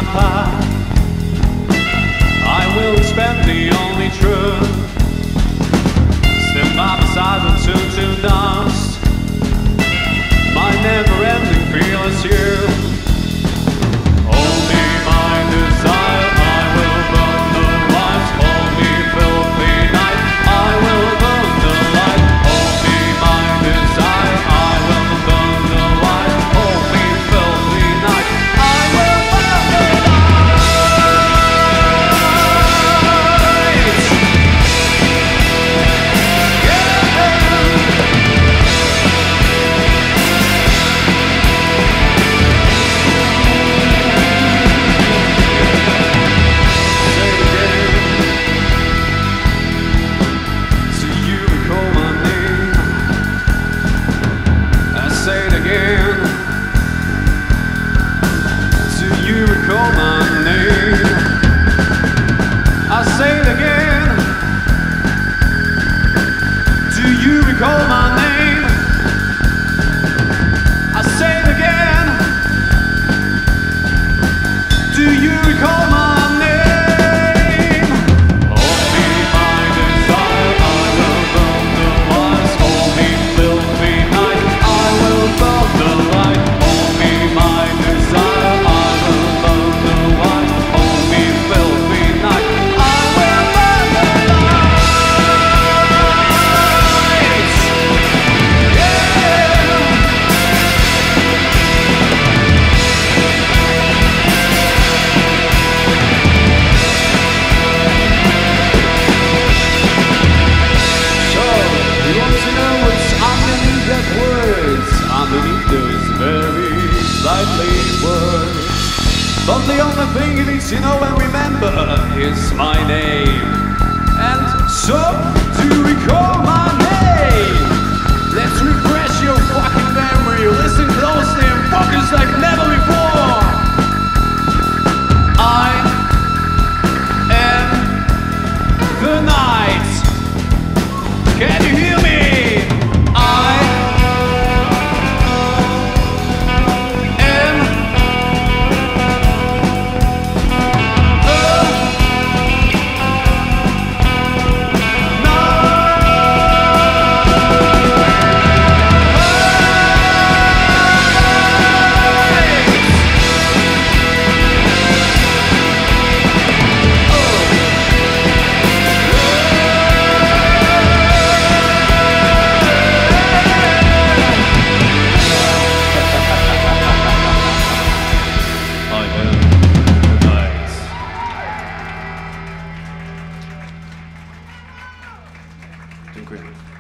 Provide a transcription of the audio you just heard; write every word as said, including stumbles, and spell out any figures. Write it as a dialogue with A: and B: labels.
A: path. I will expect the only truth. Stand by beside the tune to dust. My never-ending feel is you. Only my desire, I will burn the lights. Only filthy night, I will burn the light. Only my desire, I will burn the light. Only filthy night, I will burn the light. Call my name. I say it again. Do you recall my name? I say it again. Do you recall my name? Only my desire, I will burn the lights. Only filthy night, I will burn the light. Only my desire, I will burn the light. Only filthy night, I will burn the lights. Yeah. So, you want to know what's underneath that words? Underneath those very lively words. But the only thing you need to know and remember is my name. And so, do you recall my name? Let's refresh your fucking memory. Listen closely and focus like never before. I am the night. Can you hear me? I am Dziękuję.